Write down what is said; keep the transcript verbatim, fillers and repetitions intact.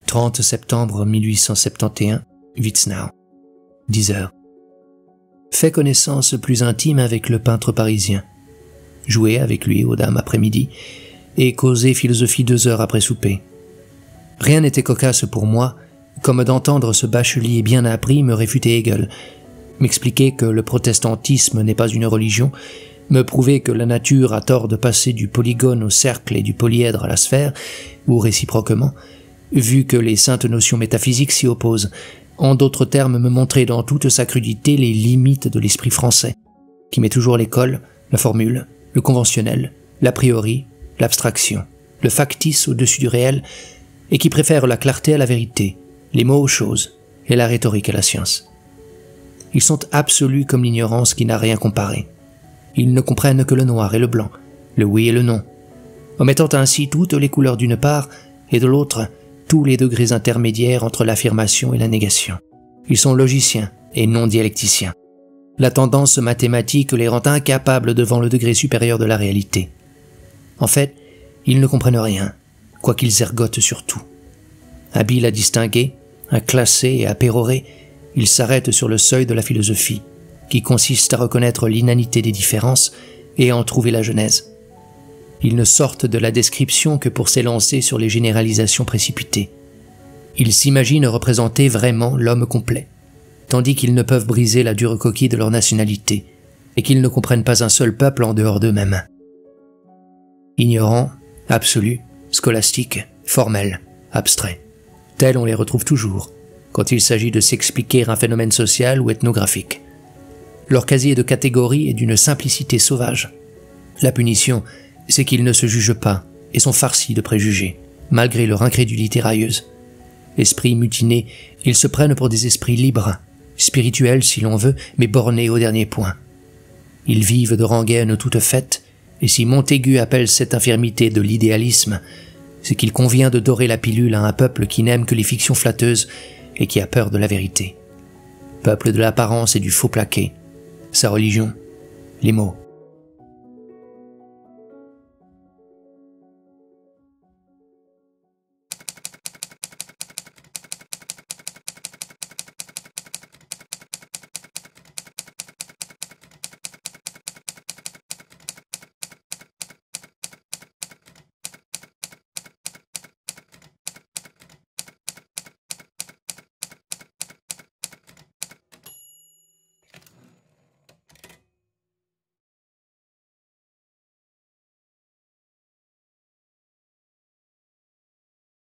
trente septembre mille huit cent soixante et onze, Witznau, dix heures. Fait connaissance plus intime avec le peintre parisien. Joué avec lui aux dames après-midi et causé philosophie deux heures après souper. Rien n'était cocasse pour moi, comme d'entendre ce bachelier bien appris me réfuter Hegel, m'expliquer que le protestantisme n'est pas une religion, me prouver que la nature a tort de passer du polygone au cercle et du polyèdre à la sphère, ou réciproquement, vu que les saintes notions métaphysiques s'y opposent, en d'autres termes me montrer dans toute sa crudité les limites de l'esprit français, qui met toujours l'école, la formule, le conventionnel, l'a priori, l'abstraction, le factice au-dessus du réel, et qui préfère la clarté à la vérité, les mots aux choses, et la rhétorique à la science. Ils sont absolus comme l'ignorance qui n'a rien comparé. Ils ne comprennent que le noir et le blanc, le oui et le non, omettant ainsi toutes les couleurs d'une part, et de l'autre, tous les degrés intermédiaires entre l'affirmation et la négation. Ils sont logiciens et non dialecticiens. La tendance mathématique les rend incapables devant le degré supérieur de la réalité. En fait, ils ne comprennent rien, quoiqu'ils ergotent sur tout. Habiles à distinguer, à classer et à pérorer, ils s'arrêtent sur le seuil de la philosophie, qui consiste à reconnaître l'inanité des différences et à en trouver la genèse. Ils ne sortent de la description que pour s'élancer sur les généralisations précipitées. Ils s'imaginent représenter vraiment l'homme complet, tandis qu'ils ne peuvent briser la dure coquille de leur nationalité, et qu'ils ne comprennent pas un seul peuple en dehors d'eux-mêmes. Ignorants, absolus, scolastiques, formels, abstraits, tels on les retrouve toujours, quand il s'agit de s'expliquer un phénomène social ou ethnographique. Leur casier de catégories est d'une simplicité sauvage. La punition, c'est qu'ils ne se jugent pas et sont farcis de préjugés, malgré leur incrédulité railleuse. Esprits mutinés, ils se prennent pour des esprits libres, spirituels si l'on veut, mais bornés au dernier point. Ils vivent de rengaine toute faite, et si Montaigu appelle cette infirmité de l'idéalisme, c'est qu'il convient de dorer la pilule à un peuple qui n'aime que les fictions flatteuses et qui a peur de la vérité. Peuple de l'apparence et du faux plaqué. Sa religion, les mots.